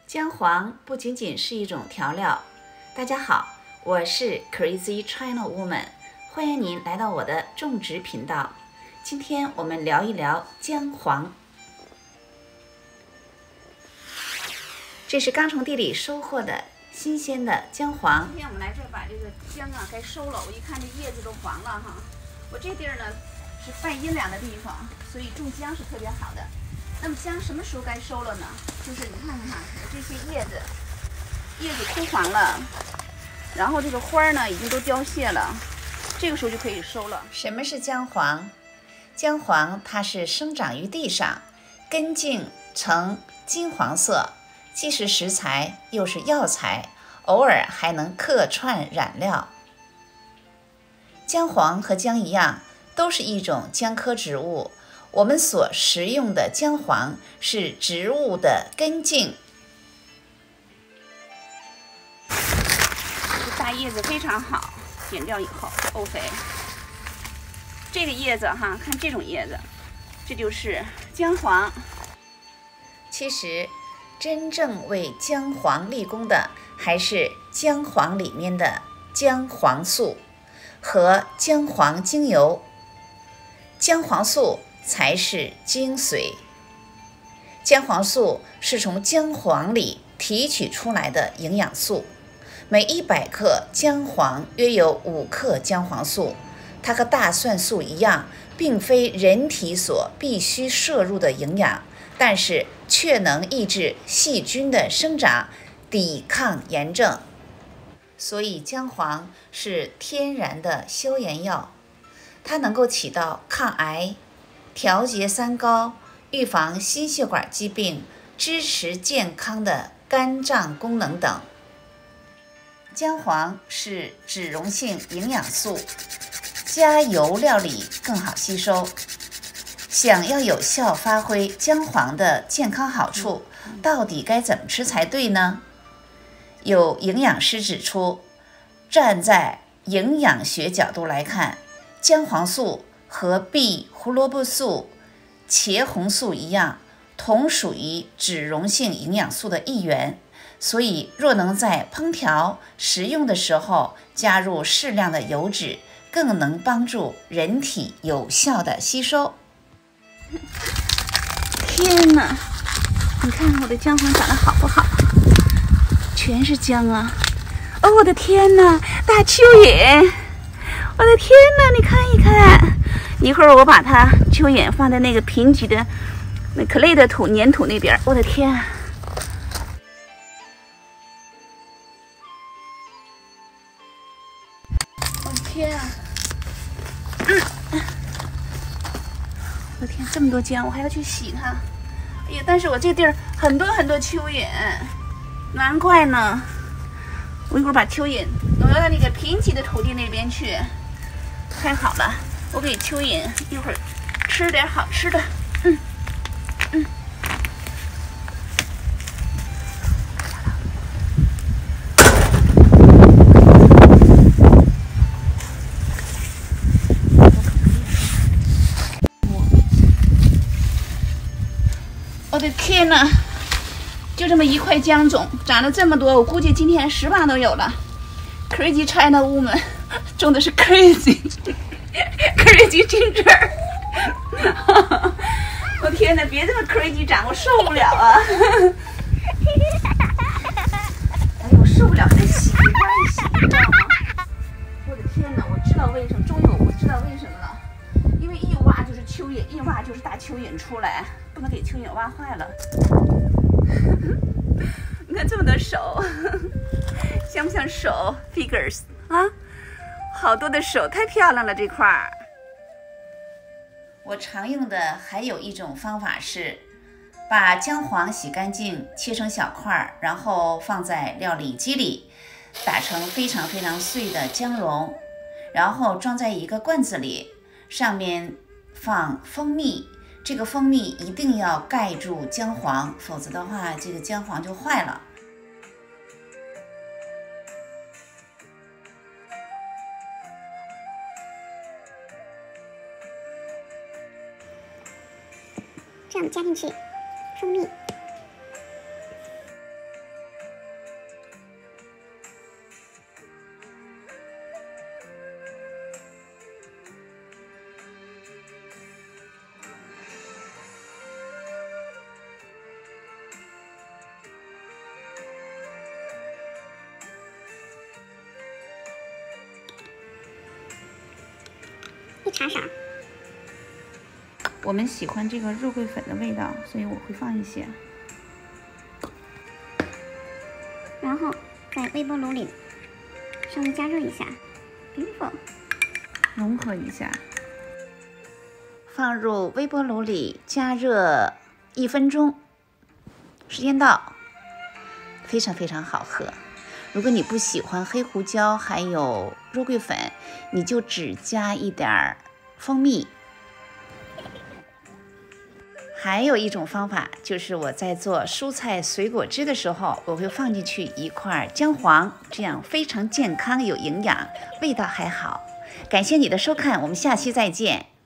姜黄不仅仅是一种调料。大家好，我是 Crazy China Woman， 欢迎您来到我的种植频道。今天我们聊一聊姜黄。这是刚从地里收获的新鲜的姜黄。 今天我们来这儿把这个姜啊该收了。我一看这叶子都黄了哈。我这地儿呢是半阴凉的地方，所以种姜是特别好的。那么姜什么时候该收了呢？就是你看看这些叶子枯黄了，然后这个花呢已经都凋谢了，这个时候就可以收了。 什么是姜黄？姜黄它是生长于地上，根茎呈金黄色，既是食材又是药材，偶尔还能客串染料。姜黄和姜一样，都是一种姜科植物。我们所食用的姜黄是植物的根茎。 这大叶子非常好，剪掉以后沤肥。这个叶子哈，看这种叶子，这就是姜黄。 其实真正为姜黄立功的还是姜黄里面的姜黄素和姜黄精油。姜黄素才是精髓。姜黄素是从姜黄里提取出来的营养素，每100克姜黄约有5克姜黄素。它和大蒜素一样，并非人体所必须摄入的营养，但是却能抑制细菌的生长，抵抗炎症。所以姜黄是天然的消炎药，它能够起到抗癌、调节三高、预防心血管疾病、支持健康的肝脏功能等。姜黄是脂溶性营养素，加油料理更好吸收。想要有效发挥姜黄的健康好处，到底该怎么吃才对呢？有营养师指出，站在营养学角度来看，姜黄素和 B 胡萝卜素、茄红素一样，同属于脂溶性营养素的一员。所以若能在烹调食用的时候加入适量的油脂，更能帮助人体有效的吸收。 天哪，你看看我的姜黄长得好不好？全是姜啊！哦，我的天哪，大蚯蚓！我的天哪，你看一看。一会儿我把它蚯蚓放在那个贫瘠的那clay的粘土那边。我的天！我的天啊！我的天，这么多姜，我还要去洗它。哎呀，但是我这地儿很多很多蚯蚓，难怪呢。我一会儿把蚯蚓挪到那个贫瘠的土地那边去。太好了，我给蚯蚓一会儿吃点好吃的。我的天哪，就这么一块姜种长了这么多，我估计今天10磅都有了。Crazy China Woman 种的是 crazy ginger。我天哪，别这么 crazy 长，我受不了啊！哎呦，我受不了，得洗，快洗，你知道吗？我的天哪，我知道为什么，终于我知道为什么了，因为一挖就是蚯蚓，一挖就是大蚯蚓出来，不能给蚯蚓挖坏了。你看这么多手，像不像手 figures 啊？好多的手，太漂亮了这块儿。 我常用的还有一种方法是，把姜黄洗干净，切成小块，然后放在料理机里，打成非常非常碎的姜蓉，然后装在一个罐子里，上面放蜂蜜。这个蜂蜜一定要盖住姜黄，否则的话，这个姜黄就坏了。 这样加进去蜂蜜， 茶少。 我们喜欢这个肉桂粉的味道，所以我会放一些。 然后在微波炉里稍微加热一下， 融合一下，放入微波炉里加热1分钟，时间到，非常非常好喝。如果你不喜欢黑胡椒还有肉桂粉，你就只加一点蜂蜜。还有一种方法，就是我在做蔬菜水果汁的时候，我会放进去1块姜黄，这样非常健康有营养，味道还好。感谢你的收看，我们下期再见。